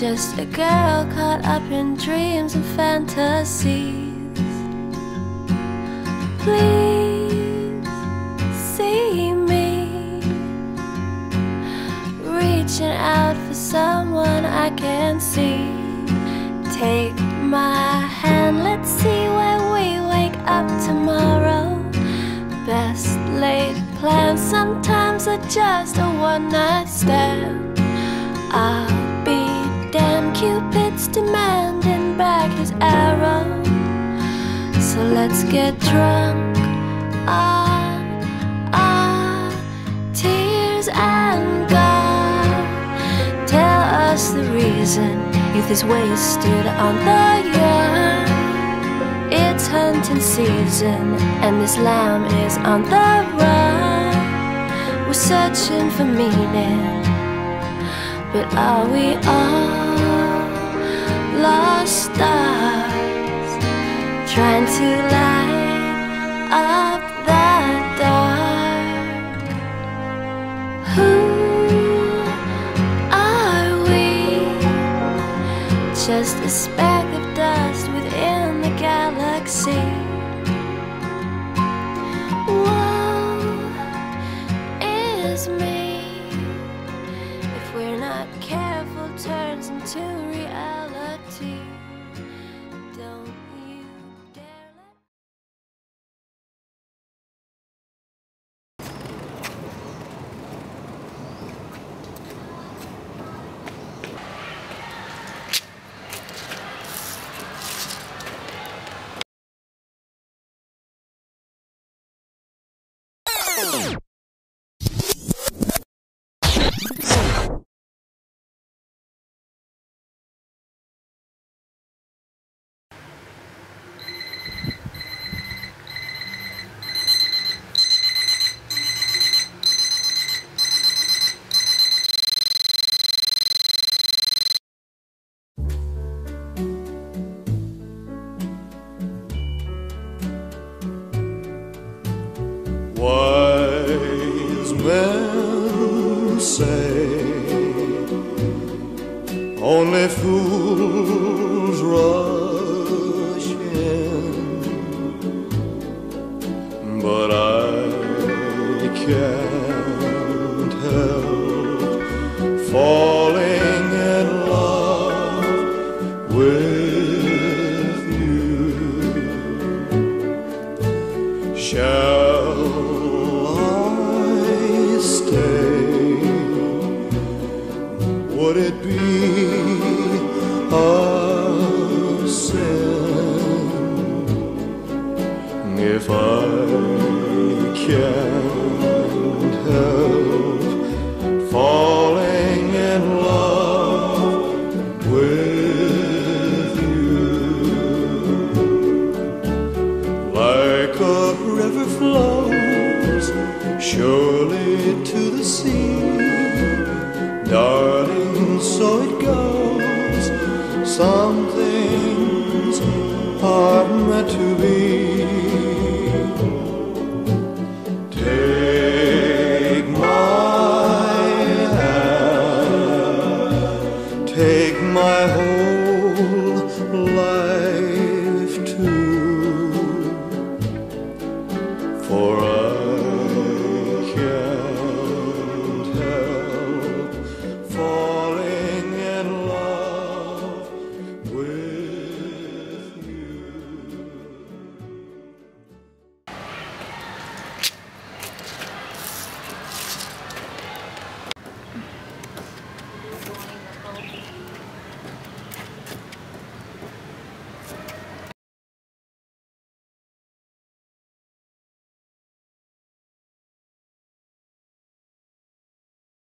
just a girl caught up in dreams and fantasies. Please see me reaching out for someone I can see. Take my hand, let's see where we wake up tomorrow. Best laid plans sometimes are just a one-night stand. I'll be damned, Cupid's demanding back his arrow. So let's get drunk on our tears and God. Tell us the reason youth is wasted on the young. It's hunting season and this lamb is on the run. We're searching for meaning, but are we all lost stars trying to light up that dark? Who are we? Just a speck of dust within the galaxy. Woe is me if we're not careful, turns into reality. Don't you dare let Wise men say only fools rush in, but I can't help falling in love with you. Shall I stay? Would it be a sin if I can't help falling in love with you? Like a river flows surely to the sea, darling, so it goes. Some things are meant to be. Take my hand, take my whole life.